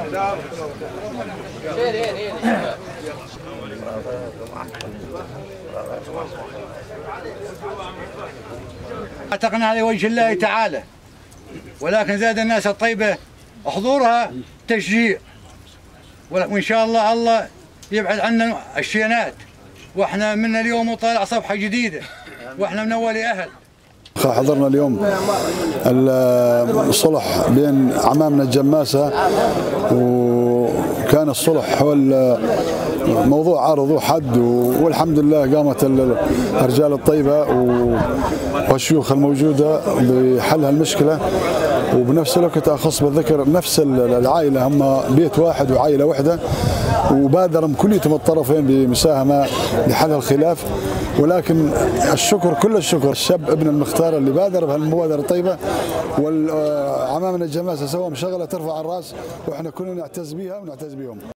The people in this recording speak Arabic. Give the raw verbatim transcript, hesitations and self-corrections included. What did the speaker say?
اعتقنا على وجه الله تعالى، ولكن زاد الناس الطيبة حضورها تشجيع، وإن شاء الله الله يبعد عنا الشينات، واحنا من اليوم وطالع صفحة جديدة، واحنا من أول أهل. حضرنا اليوم الصلح بين عمامنا الجماسة، وكان الصلح حول موضوع عرض وحد، والحمد لله قامت الرجال الطيبة والشيوخ الموجودة بحل هالمشكلة. وبنفس الوقت أخص بالذكر نفس العائلة، هم بيت واحد وعائلة واحدة، وبادروا كليتهم الطرفين بمساهمة لحل الخلاف. ولكن الشكر كل الشكر الشاب ابن المختار اللي بادر بهالمبادرة الطيبة، والعمامنا الجماسة سووا شغلة ترفع الراس، واحنا كلنا نعتز بها ونعتز بهم.